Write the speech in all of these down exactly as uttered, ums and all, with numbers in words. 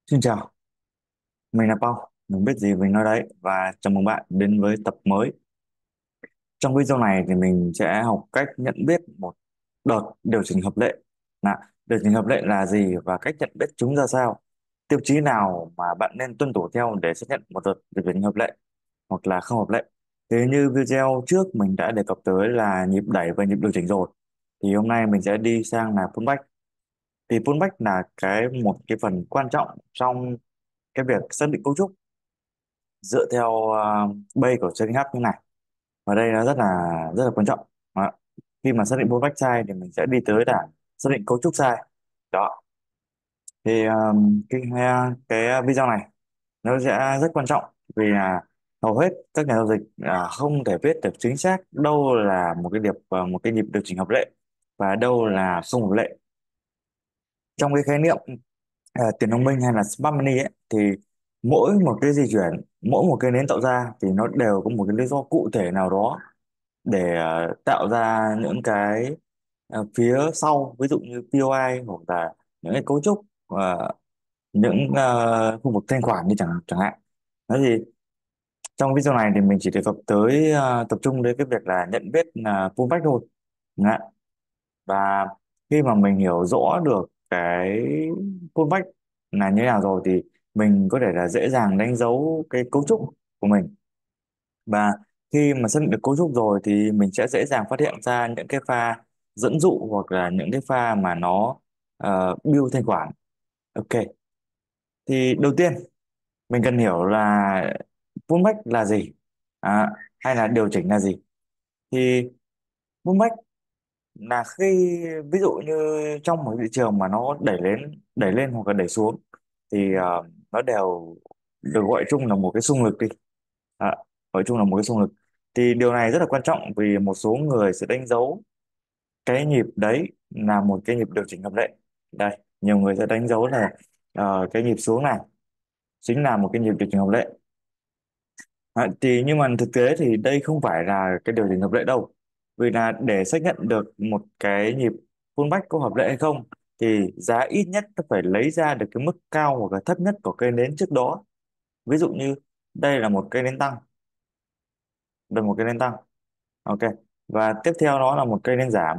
Xin chào, mình là Paul, mình biết gì mình nói đấy và chào mừng bạn đến với tập mới. Trong video này thì mình sẽ học cách nhận biết một đợt điều chỉnh hợp lệ. Nào, điều chỉnh hợp lệ là gì và cách nhận biết chúng ra sao? Tiêu chí nào mà bạn nên tuân thủ theo để xác nhận một đợt điều chỉnh hợp lệ hoặc là không hợp lệ? Thì như video trước mình đã đề cập tới là nhịp đẩy và nhịp điều chỉnh rồi. Thì hôm nay mình sẽ đi sang là pullback. Thì pullback là cái một cái phần quan trọng trong cái việc xác định cấu trúc dựa theo uh, bay của trading hub như này, và đây nó rất là rất là quan trọng. Đó. Khi mà xác định pullback sai thì mình sẽ đi tới là xác định cấu trúc sai. Đó thì um, cái cái video này nó sẽ rất quan trọng vì là hầu hết các nhà giao dịch à, không thể biết được chính xác đâu là một cái điệp và một cái nhịp điều chỉnh hợp lệ và đâu là không hợp lệ trong cái khái niệm à, tiền thông minh hay là smart money ấy. Thì mỗi một cái di chuyển, mỗi một cái nến tạo ra thì nó đều có một cái lý do cụ thể nào đó để ờ, tạo ra những cái ờ, phía sau, ví dụ như pê ô i hoặc là những cái cấu trúc, ờ, những ờ, khu vực thanh khoản như chẳng chẳng hạn. Thế thì trong video này thì mình chỉ đề cập tới ờ, tập trung đến cái việc là nhận biết là pullback thôi. Đấy. Và khi mà mình hiểu rõ được cái pullback là như nào rồi thì mình có thể là dễ dàng đánh dấu cái cấu trúc của mình. Và khi mà xác định được cấu trúc rồi thì mình sẽ dễ dàng phát hiện ra những cái pha dẫn dụ hoặc là những cái pha mà nó uh, build thanh khoản. Ok, thì đầu tiên mình cần hiểu là pullback là gì, à, hay là điều chỉnh là gì. Thì pullback là khi, ví dụ như trong một thị trường mà nó đẩy lên đẩy lên hoặc là đẩy xuống thì ờ, nó đều được gọi chung là một cái xung lực đi. à, Gọi chung là một cái xung lực. Thì điều này rất là quan trọng vì một số người sẽ đánh dấu cái nhịp đấy là một cái nhịp điều chỉnh hợp lệ. Đây, nhiều người sẽ đánh dấu là ờ, cái nhịp xuống này chính là một cái nhịp điều chỉnh hợp lệ. À, thì nhưng mà thực tế thì đây không phải là cái điều chỉnh hợp lệ đâu, vì là để xác nhận được một cái nhịp pullback có hợp lệ hay không thì giá ít nhất nó phải lấy ra được cái mức cao hoặc là thấp nhất của cây nến trước đó. Ví dụ như đây là một cây nến tăng, đây là một cây nến tăng. Ok, và tiếp theo nó là một cây nến giảm.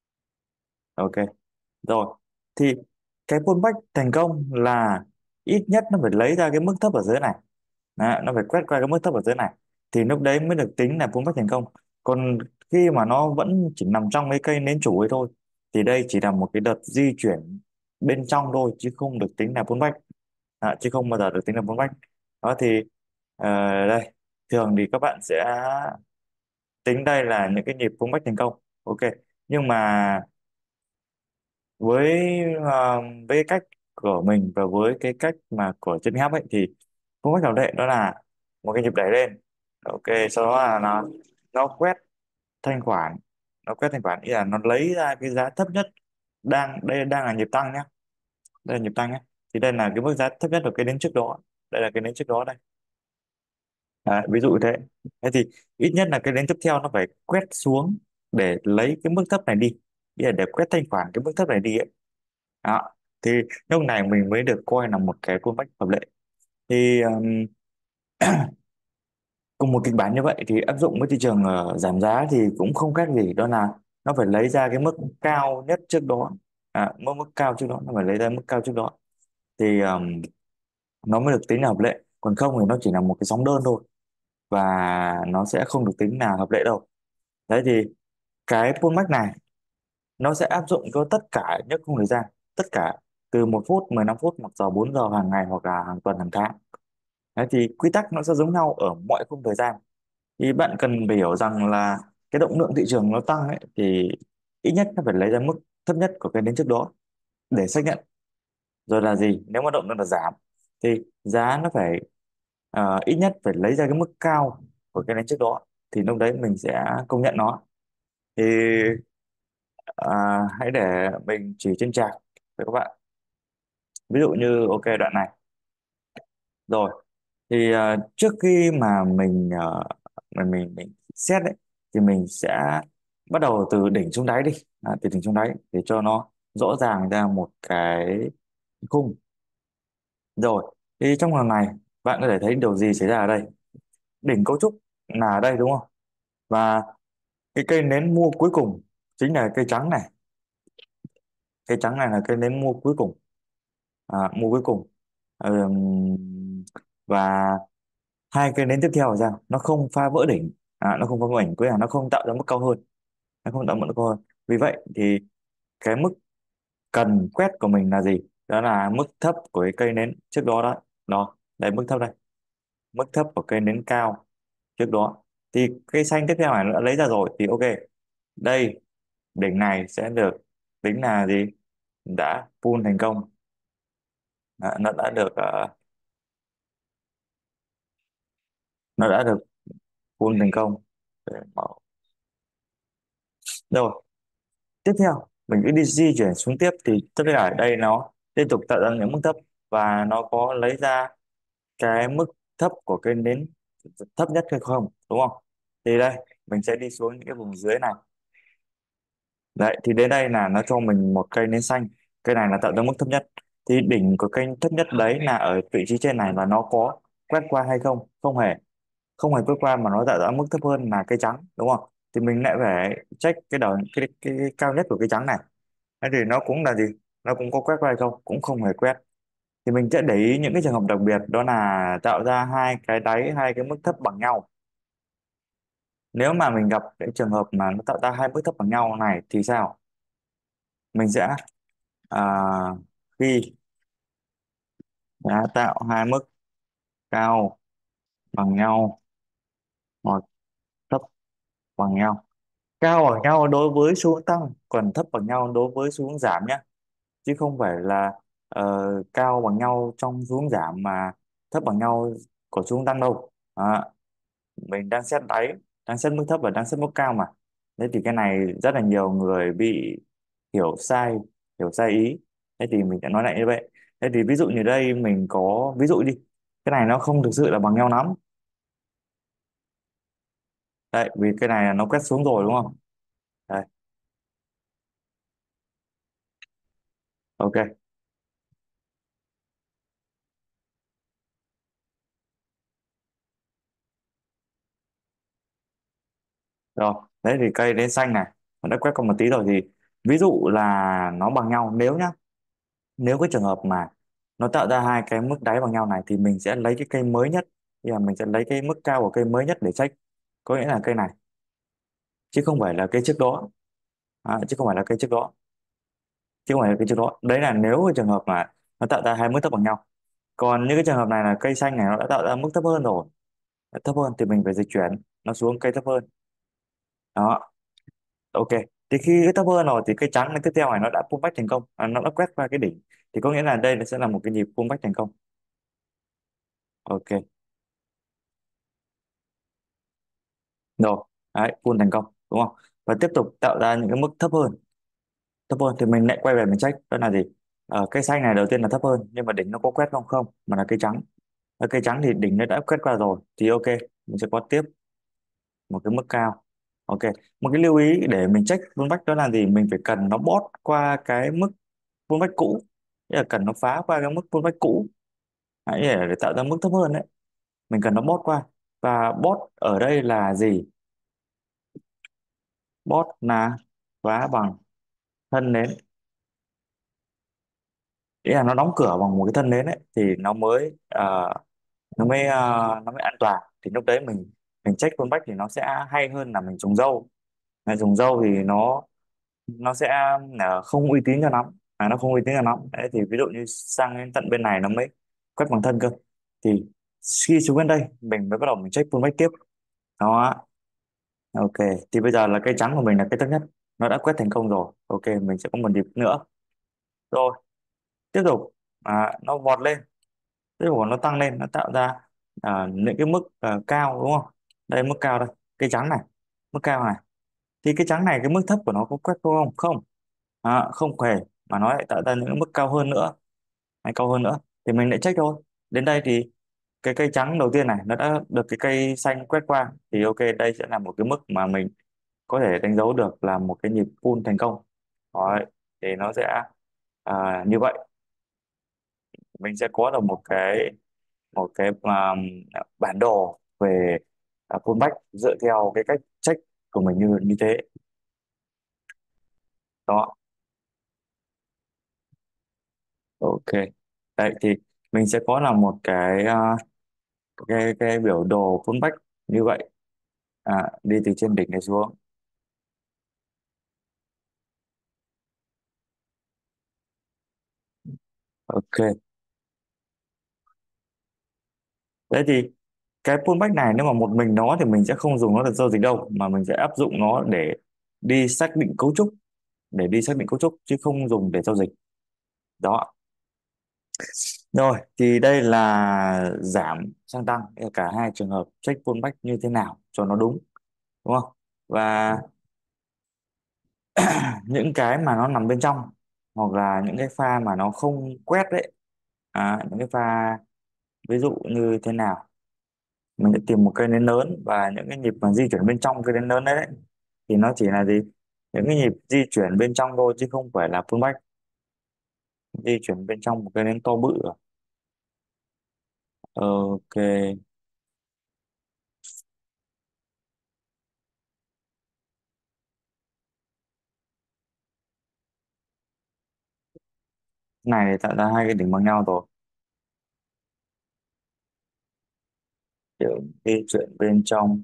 Ok, rồi, thì cái pullback thành công là ít nhất nó phải lấy ra cái mức thấp ở dưới này. Đó, nó phải quét qua cái mức thấp ở dưới này thì lúc đấy mới được tính là pullback thành công. Còn khi mà nó vẫn chỉ nằm trong mấy cây nến chủ ấy thôi thì đây chỉ là một cái đợt di chuyển bên trong thôi chứ không được tính là pullback. Đó, chứ không bao giờ được tính là pullback. Đó thì ờ, đây thường thì các bạn sẽ tính đây là những cái nhịp pullback thành công. Ok, nhưng mà với ờ, với cái cách của mình và với cái cách mà của chân áp ấy thì không có trọng đệ đó là một cái nhịp đẩy lên. Ok, sau đó là nó nó quét thanh khoản, nó quét thanh khoản ý là nó lấy ra cái giá thấp nhất. Đang đây đang là nhịp tăng nhá, đây là nhịp tăng nhá. Thì đây là cái mức giá thấp nhất của cái đến trước đó, đây là cái đến trước đó đây. Đấy, ví dụ như thế. Thế thì ít nhất là cái đến tiếp theo nó phải quét xuống để lấy cái mức thấp này đi, ý là để quét thanh khoản cái mức thấp này đi ấy. Đó, thì lúc này mình mới được coi là một cái pullback hợp lệ. Thì um, cùng một kịch bản như vậy thì áp dụng với thị trường ờ, giảm giá thì cũng không khác gì, đó là nó phải lấy ra cái mức cao nhất trước đó. À, mức mức cao trước đó, nó phải lấy ra mức cao trước đó thì um, nó mới được tính là hợp lệ, còn không thì nó chỉ là một cái sóng đơn thôi và nó sẽ không được tính là hợp lệ đâu. Đấy thì cái pullback này nó sẽ áp dụng cho tất cả những khung thời gian, tất cả từ một phút, mười lăm phút, một giờ, bốn giờ, hàng ngày hoặc là hàng tuần, hàng tháng. Đấy thì quy tắc nó sẽ giống nhau ở mọi khung thời gian. Thì bạn cần phải hiểu rằng là cái động lượng thị trường nó tăng ấy thì ít nhất nó phải lấy ra mức thấp nhất của cái đến trước đó để xác nhận. Rồi là gì, nếu mà động lượng là giảm thì giá nó phải ờ, ít nhất phải lấy ra cái mức cao của cái đến trước đó thì lúc đấy mình sẽ công nhận nó. Thì à, hãy để mình chỉ trên chart với các bạn, ví dụ như ok đoạn này. Rồi, thì ờ, trước khi mà mình ờ, mình mình mình xét đấy thì mình sẽ bắt đầu từ đỉnh xuống đáy đi. À, từ đỉnh xuống đáy để cho nó rõ ràng ra một cái khung. Rồi, thì trong lần này bạn có thể thấy điều gì xảy ra ở đây? Đỉnh cấu trúc là ở đây đúng không? Và cái cây nến mua cuối cùng chính là cây trắng này. Cây trắng này là cây nến mua cuối cùng. À, mua cuối cùng. Ừm, và hai cây nến tiếp theo là sao? Nó không phá vỡ đỉnh. À, nó không phá vỡ đỉnh, có nghĩa là nó không tạo ra mức cao hơn. Nó không tạo ra mức cao hơn. Vì vậy thì cái mức cần quét của mình là gì? Đó là mức thấp của cái cây nến trước đó đó. Đó, đây mức thấp đây. Mức thấp của cây nến cao trước đó. Thì cây xanh tiếp theo này nó đã lấy ra rồi thì ok. Đây, đỉnh này sẽ được tính là gì? Đã pull thành công. Đã, nó đã được ờ, nó đã được pull thành công. Để mở. Rồi, tiếp theo mình cứ đi di chuyển xuống tiếp thì tất cả ở đây nó liên tục tạo ra những mức thấp và nó có lấy ra cái mức thấp của cây nến thấp nhất hay không, đúng không? Thì đây mình sẽ đi xuống những cái vùng dưới này. Đấy thì đến đây là nó cho mình một cây nến xanh, cây này là tạo ra mức thấp nhất. Thì đỉnh của cây thấp nhất đấy là ở vị trí trên này và nó có quét qua hay không? Không hề, không hề quét qua mà nó tạo ra mức thấp hơn là cây trắng, đúng không? Thì mình lại phải check cái đầu cái, cái, cái cao nhất của cây trắng này. Thế thì nó cũng là gì? Nó cũng có quét qua hay không? Cũng không hề quét. Thì mình sẽ để ý những cái trường hợp đặc biệt, đó là tạo ra hai cái đáy, hai cái mức thấp bằng nhau. Nếu mà mình gặp cái trường hợp mà nó tạo ra hai mức thấp bằng nhau này thì sao? Mình sẽ à, khi đã tạo hai mức cao bằng nhau hoặc thấp bằng nhau. Cao bằng nhau đối với xu hướng tăng, còn thấp bằng nhau đối với xu hướng giảm nhé. Chứ không phải là ờ, cao bằng nhau trong xu hướng giảm mà thấp bằng nhau của xu hướng tăng đâu. À, mình đang xét đáy, đang xét mức thấp và đang xét mức cao mà. Thế thì cái này rất là nhiều người bị hiểu sai, hiểu sai ý. Thế thì mình sẽ nói lại như vậy. Thế thì ví dụ như đây mình có ví dụ đi, cái này nó không thực sự là bằng nhau lắm. Đấy, vì cái này là nó quét xuống rồi đúng không? Đây, ok. Rồi, đấy thì cây đến xanh này, nó đã quét còn một tí rồi thì ví dụ là nó bằng nhau, nếu nhá, nếu cái trường hợp mà nó tạo ra hai cái mức đáy bằng nhau này thì mình sẽ lấy cái cây mới nhất, thì là mình sẽ lấy cái mức cao của cây mới nhất để check, có nghĩa là cây này chứ không phải là cây trước đó. À, chứ không phải là cây trước đó, chứ không phải là cây trước đó. Đấy là nếu cái trường hợp mà nó tạo ra hai mức thấp bằng nhau. Còn những cái trường hợp này là cây xanh này nó đã tạo ra mức thấp hơn rồi, thấp hơn thì mình phải dịch chuyển nó xuống cây thấp hơn. Đó, ok. Thì khi cái thấp hơn rồi thì cây trắng cái tiếp theo này nó đã pullback thành công, à, nó đã quét qua cái đỉnh, thì có nghĩa là đây nó sẽ là một cái nhịp pullback thành công. Ok, rồi, đấy pull thành công đúng không? Và tiếp tục tạo ra những cái mức thấp hơn, thấp hơn thì mình lại quay về mình check đó là gì. Ờ, cây xanh này đầu tiên là thấp hơn nhưng mà đỉnh nó có quét không? Không, mà là cây trắng. Ở cây trắng thì đỉnh nó đã quét qua rồi thì ok, mình sẽ có tiếp một cái mức cao. Ok, một cái lưu ý để mình check pullback đó là gì, mình phải cần nó bót qua cái mức pullback cũ, nghĩa là cần nó phá qua cái mức pullback cũ. Đấy, để, để tạo ra mức thấp hơn đấy, mình cần nó bót qua. Và bót ở đây là gì? Bót là phá bằng thân nến, ý là nó đóng cửa bằng một cái thân nến ấy thì nó mới ờ, nó mới ờ, nó mới an toàn. Thì lúc đấy mình mình check pullback thì nó sẽ hay hơn là mình dùng dâu. Này, dùng dâu thì nó nó sẽ ờ, không uy tín cho lắm, à, nó không uy tín cho lắm đấy. Thì ví dụ như sang đến tận bên này nó mới quét bằng thân cơ, thì khi xuống bên đây mình mới bắt đầu mình check pullback tiếp. Đó, ok. Thì bây giờ là cây trắng của mình là cây thấp nhất, nó đã quét thành công rồi, ok. Mình sẽ có một nhịp nữa. Rồi, tiếp tục à, nó vọt lên, tiếp tục nó tăng lên, nó tạo ra à, những cái mức à, cao đúng không? Đây mức cao đây, cây trắng này, mức cao này. Thì cái trắng này cái mức thấp của nó có quét không? Không, à, không hề, mà nó lại tạo ra những mức cao hơn nữa, hay cao hơn nữa. Thì mình lại check thôi. Đến đây thì cái cây trắng đầu tiên này nó đã được cái cây xanh quét qua thì ok, đây sẽ là một cái mức mà mình có thể đánh dấu được là một cái nhịp pull thành công. Đấy, thì nó sẽ à, như vậy. mình sẽ có được một cái một cái um, bản đồ về uh, fullback dựa theo cái cách check của mình như như thế đó. Ok, đấy thì mình sẽ có là một cái uh, cái cái biểu đồ fullback như vậy, à, đi từ trên đỉnh này xuống. Ok, đấy thì cái pullback này nếu mà một mình nó thì mình sẽ không dùng nó để giao dịch đâu, mà mình sẽ áp dụng nó để đi xác định cấu trúc, để đi xác định cấu trúc chứ không dùng để giao dịch đó. Rồi thì đây là giảm sang tăng, đây là cả hai trường hợp check pullback như thế nào cho nó đúng, đúng không? Và những cái mà nó nằm bên trong, hoặc là những cái pha mà nó không quét đấy, à, những cái pha ví dụ như thế nào, mình sẽ tìm một cây nến lớn và những cái nhịp mà di chuyển bên trong cây nến lớn đấy, đấy thì nó chỉ là gì, những cái nhịp di chuyển bên trong thôi chứ không phải là pullback, di chuyển bên trong một cây nến to bự à? Ok, này thì tạo ra hai cái đỉnh bằng nhau rồi, kiểu di chuyển bên trong.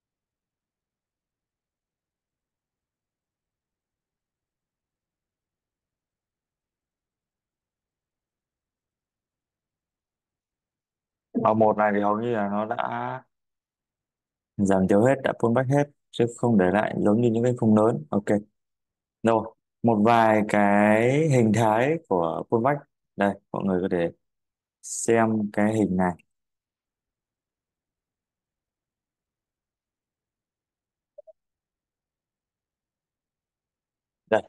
Ở một này thì hầu như là nó đã giảm thiểu hết, đã pullback hết chứ không để lại giống như những cái khung lớn. Ok, rồi một vài cái hình thái của pullback, đây mọi người có thể xem cái hình này. Đây,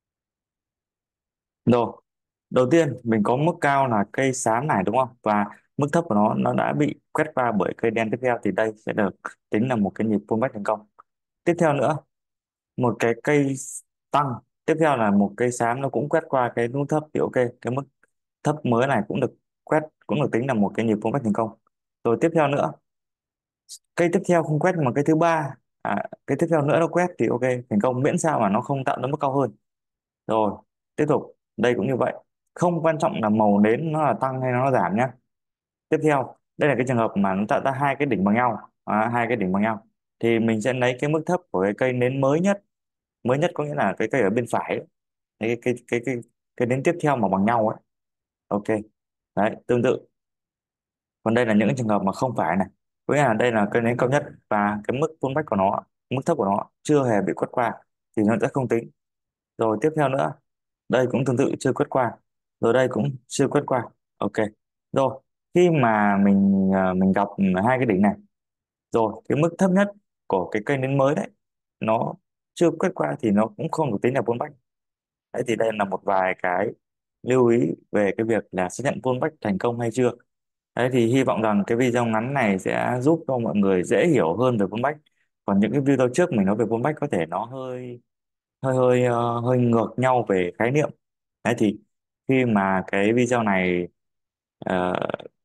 rồi đầu tiên mình có mức cao là cây xám này đúng không, và mức thấp của nó nó đã bị quét qua bởi cây đen tiếp theo, thì đây sẽ được tính là một cái nhịp pullback thành công. Tiếp theo nữa, một cái cây tăng, tiếp theo là một cây xám nó cũng quét qua cái nút thấp, thì ok, cái mức thấp mới này cũng được quét, cũng được tính là một cái nhịp pullback thành công. Rồi tiếp theo nữa, cây tiếp theo không quét nhưng mà cây thứ ba, à, cây tiếp theo nữa nó quét thì ok, thành công, miễn sao mà nó không tạo ra mức cao hơn. Rồi tiếp tục, đây cũng như vậy, không quan trọng là màu nến nó là tăng hay nó giảm nhé. Tiếp theo, đây là cái trường hợp mà nó tạo ra hai cái đỉnh bằng nhau, à, hai cái đỉnh bằng nhau, thì mình sẽ lấy cái mức thấp của cái cây nến mới nhất. Mới nhất có nghĩa là cái cây ở bên phải ấy. Cái cái cái cái cái nến tiếp theo mà bằng nhau ấy. Ok, đấy tương tự. Còn đây là những cái trường hợp mà không phải này, có nghĩa là đây là cây nến cao nhất và cái mức pullback của nó, mức thấp của nó chưa hề bị quét qua, thì nó sẽ không tính. Rồi tiếp theo nữa, đây cũng tương tự, chưa quét qua, rồi đây cũng chưa quét qua. Ok, rồi khi mà mình à, mình gặp hai cái đỉnh này, rồi cái mức thấp nhất của cái cây nến mới đấy nó chưa quét qua thì nó cũng không được tính là pullback. Đấy thì đây là một vài cái lưu ý về cái việc là xác nhận pullback thành công hay chưa. Đấy thì hy vọng rằng cái video ngắn này sẽ giúp cho mọi người dễ hiểu hơn về pullback. Còn những cái video trước mình nói về pullback có thể nó hơi hơi hơi ờ, hơi ngược nhau về khái niệm. Đấy thì khi mà cái video này ờ,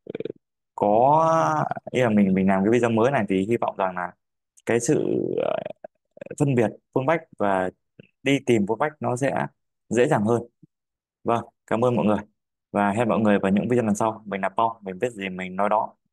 có, ý là mình mình làm cái video mới này thì hy vọng rằng là cái sự ờ, phân biệt pullback và đi tìm pullback nó sẽ dễ dàng hơn. Vâng, cảm ơn mọi người và hẹn mọi người vào những video lần sau. Mình là Paul, mình biết gì mình nói đó.